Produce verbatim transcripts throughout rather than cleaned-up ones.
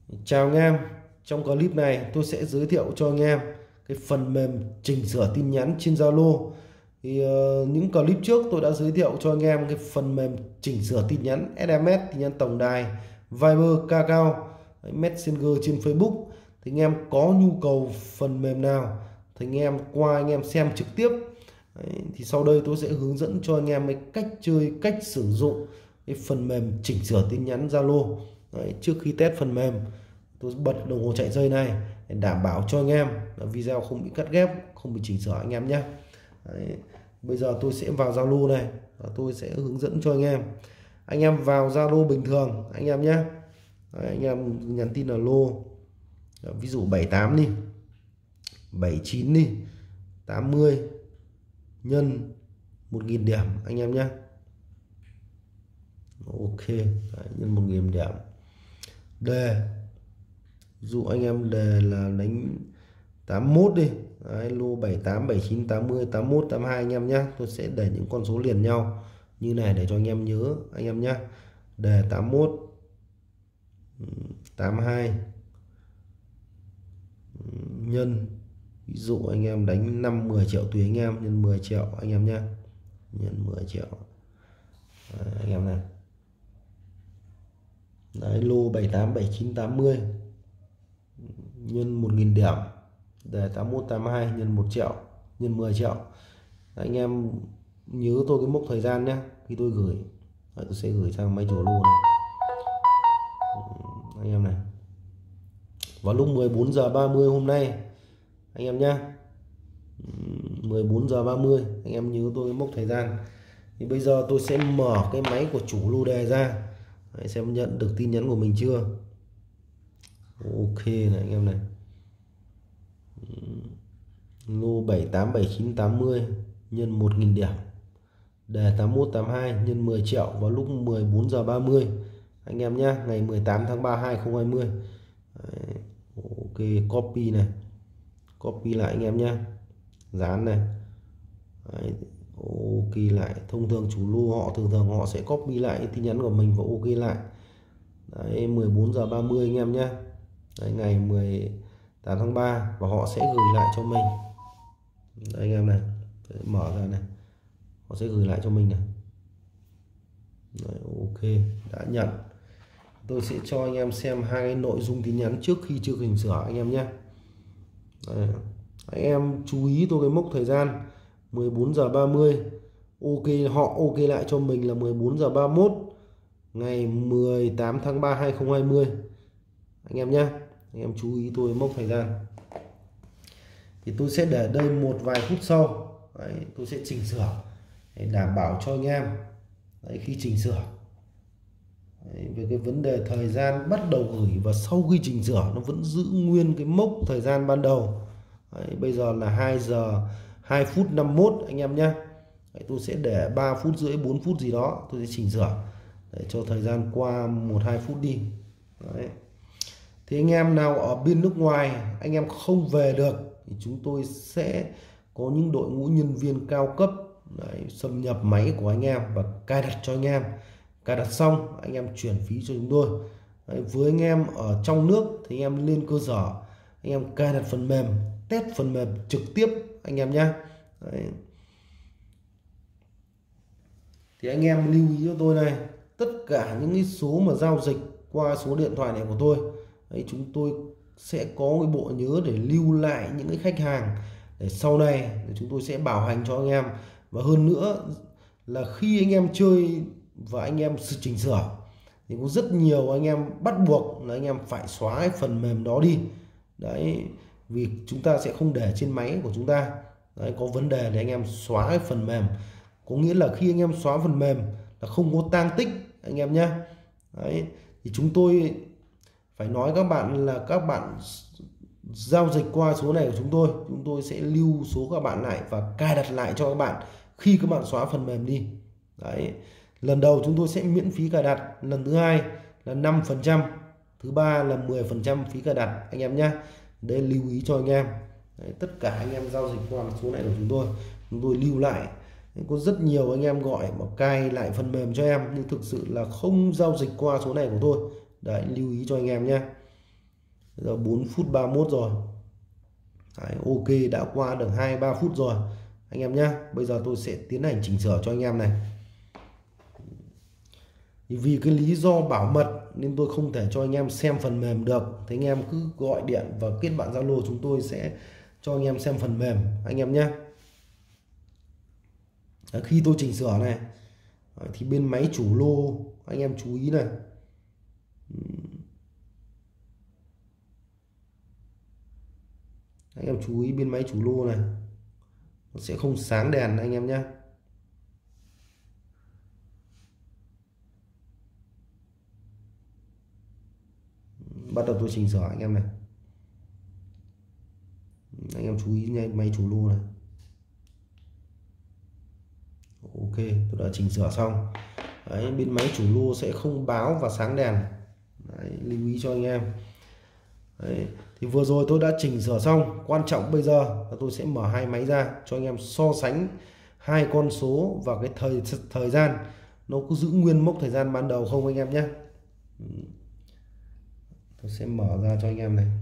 Chào anh em, trong clip này tôi sẽ giới thiệu cho anh em cái phần mềm chỉnh sửa tin nhắn trên Zalo. Thì uh, những clip trước tôi đã giới thiệu cho anh em cái phần mềm chỉnh sửa tin nhắn ét em ét, tin nhắn tổng đài, Viber, Kakao, Messenger trên Facebook. Thì anh em có nhu cầu phần mềm nào thì anh em qua anh em xem trực tiếp. Đấy, thì sau đây tôi sẽ hướng dẫn cho anh em cái cách chơi, cách sử dụng cái phần mềm chỉnh sửa tin nhắn Zalo. Đấy, trước khi test phần mềm tôi bật đồng hồ chạy dây này để đảm bảo cho anh em là video không bị cắt ghép, không bị chỉnh sửa anh em nhé. Đấy, bây giờ tôi sẽ vào Zalo này và tôi sẽ hướng dẫn cho anh em. Anh em vào Zalo bình thường anh em nhé. Đấy, anh em nhắn tin là lô, ví dụ bảy tám đi, bảy chín đi, tám mươi nhân một nghìn điểm anh em nhé. Ok. Đấy, nhân một nghìn điểm. Đề, dụ anh em đề là đánh tám mốt đi. Đấy, lô bảy tám, bảy chín, tám mươi, tám mốt, tám hai anh em nhé. Tôi sẽ để những con số liền nhau như này để cho anh em nhớ anh em nhé. Đề tám mốt, tám hai nhân, ví dụ anh em đánh năm mười triệu tùy anh em, nhân mười triệu anh em nhé, nhân mười triệu. Đấy, anh em này. Đấy, lô bảy tám, bảy chín, tám mươi nhân một nghìn điểm, đề tám mốt, tám hai nhân một triệu, nhân mười triệu. Đấy, anh em nhớ tôi cái mốc thời gian nhé. Khi tôi gửi, đấy, tôi sẽ gửi sang máy chủ lô này. Anh em này, vào lúc mười bốn giờ ba mươi hôm nay anh em nhé, mười bốn giờ ba mươi anh em nhớ tôi cái mốc thời gian. Thì bây giờ tôi sẽ mở cái máy của chủ lô đề ra. Đấy, xem nhận được tin nhắn của mình chưa. Ok này anh em này, lô bảy tám, bảy chín, tám mươi nhân một nghìn điểm, đề tám mốt, tám hai nhân mười triệu vào lúc mười bốn giờ ba mươi anh em nhé, ngày mười tám tháng ba hai không hai không. Đấy, ok, copy này, copy lại anh em nhé, dán này. Đấy, ok lại. Thông thường chủ lô họ thường thường họ sẽ copy lại tin nhắn của mình và ok lại. Đấy, mười bốn giờ ba mươi anh em nhé. Đấy, ngày mười tám tháng ba và họ sẽ gửi lại cho mình. Đấy anh em này, đấy, mở ra này, họ sẽ gửi lại cho mình này. Đấy, ok, đã nhận. Tôi sẽ cho anh em xem hai cái nội dung tin nhắn trước khi chưa chỉnh sửa anh em nhé. Đấy, anh em chú ý tôi cái mốc thời gian mười bốn giờ ba mươi. Ok, họ ok lại cho mình là mười bốn giờ ba mươi mốt ngày mười tám tháng ba hai không hai không anh em nhé. Anh em chú ý tôi mốc thời gian. Thì tôi sẽ để đây một vài phút sau. Đấy, tôi sẽ chỉnh sửa để đảm bảo cho anh em. Đấy, khi chỉnh sửa, đấy, về cái vấn đề thời gian bắt đầu gửi và sau khi chỉnh sửa nó vẫn giữ nguyên cái mốc thời gian ban đầu. Đấy, bây giờ là hai giờ hai phút năm mươi mốt anh em nhé. Đấy, tôi sẽ để ba phút rưỡi bốn phút gì đó tôi sẽ chỉnh sửa để cho thời gian qua một hai phút đi. Đấy. Thì anh em nào ở bên nước ngoài anh em không về được thì chúng tôi sẽ có những đội ngũ nhân viên cao cấp, đấy, xâm nhập máy của anh em và cài đặt cho anh em. Cài đặt xong anh em chuyển phí cho chúng tôi. Đấy, với anh em ở trong nước thì anh em lên cơ sở anh em cài đặt phần mềm, test phần mềm trực tiếp anh em nhé. Đấy. Thì anh em lưu ý cho tôi này, tất cả những cái số mà giao dịch qua số điện thoại này của tôi, đấy, chúng tôi sẽ có cái bộ nhớ để lưu lại những cái khách hàng để sau này để chúng tôi sẽ bảo hành cho anh em. Và hơn nữa là khi anh em chơi và anh em chỉnh sửa thì có rất nhiều anh em bắt buộc là anh em phải xóa cái phần mềm đó đi. Đấy, vì chúng ta sẽ không để trên máy của chúng ta. Đấy, có vấn đề để anh em xóa cái phần mềm, có nghĩa là khi anh em xóa phần mềm là không có tang tích anh em nhé. Đấy, thì chúng tôi phải nói các bạn là các bạn giao dịch qua số này của chúng tôi, chúng tôi sẽ lưu số các bạn lại và cài đặt lại cho các bạn khi các bạn xóa phần mềm đi. Đấy, lần đầu chúng tôi sẽ miễn phí cài đặt, lần thứ hai là năm phần trăm, thứ ba là mười phần trăm phí cài đặt anh em nhé. Đây lưu ý cho anh em. Đấy, tất cả anh em giao dịch qua số này của chúng tôi, chúng tôi lưu lại. Đấy, có rất nhiều anh em gọi mà cài lại phần mềm cho em nhưng thực sự là không giao dịch qua số này của tôi. Đấy, lưu ý cho anh em nhé. Bây giờ bốn phút ba mươi mốt rồi. Đấy, ok, đã qua được hai ba phút rồi anh em nhé. Bây giờ tôi sẽ tiến hành chỉnh sửa cho anh em này. Vì cái lý do bảo mật nên tôi không thể cho anh em xem phần mềm được. Thế anh em cứ gọi điện và kết bạn Zalo, chúng tôi sẽ cho anh em xem phần mềm anh em nhé. Khi tôi chỉnh sửa này thì bên máy chủ lô anh em chú ý này, anh em chú ý bên máy chủ lô này nó sẽ không sáng đèn anh em nhé. Bắt đầu tôi chỉnh sửa anh em này, anh em chú ý nha, máy chủ lô này. Ok, tôi đã chỉnh sửa xong. Đấy, bên máy chủ lô sẽ không báo và sáng đèn. Đấy, lưu ý cho anh em. Đấy, thì vừa rồi tôi đã chỉnh sửa xong. Quan trọng bây giờ là tôi sẽ mở hai máy ra cho anh em so sánh hai con số và cái thời thời gian nó có giữ nguyên mốc thời gian ban đầu không anh em nhé. Tôi sẽ mở ra cho anh em này.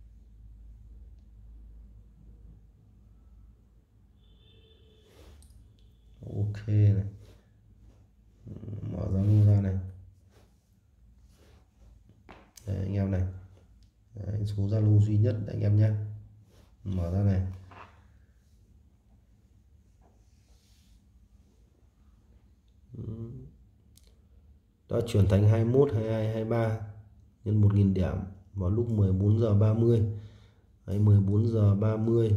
Ok này, mở Zalo ra này. Đấy, anh em này. Đấy, số Zalo duy nhất anh em nhé, mở ra này. Đã chuyển thành hai mươi mốt, hai mươi hai, hai mươi ba nhân một nghìn điểm vào lúc mười bốn giờ ba mươi. Đấy, mười bốn giờ ba mươi.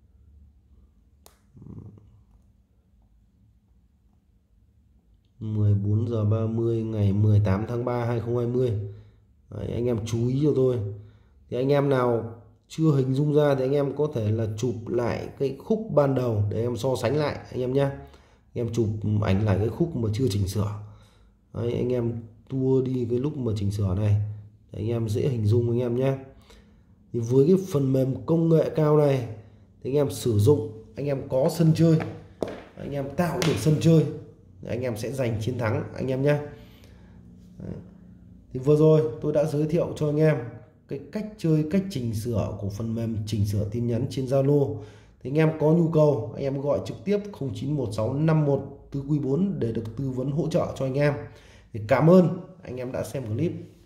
mười bốn giờ ba mươi ngày mười tám tháng ba hai nghìn không trăm hai mươi. Đấy, anh em chú ý cho tôi. Thì anh em nào chưa hình dung ra thì anh em có thể là chụp lại cái khúc ban đầu để em so sánh lại anh em nhé. Anh em chụp ảnh lại cái khúc mà chưa chỉnh sửa. Đấy, anh em tua đi cái lúc mà chỉnh sửa này để anh em dễ hình dung anh em nhé. Thì với cái phần mềm công nghệ cao này thì anh em sử dụng, anh em có sân chơi, anh em tạo được sân chơi, anh em sẽ giành chiến thắng anh em nhé. Thì vừa rồi tôi đã giới thiệu cho anh em cái cách chơi, cách chỉnh sửa của phần mềm chỉnh sửa tin nhắn trên Zalo. Thì anh em có nhu cầu anh em gọi trực tiếp không chín một sáu năm một tư quy bốn để được tư vấn hỗ trợ cho anh em. Thì cảm ơn anh em đã xem clip.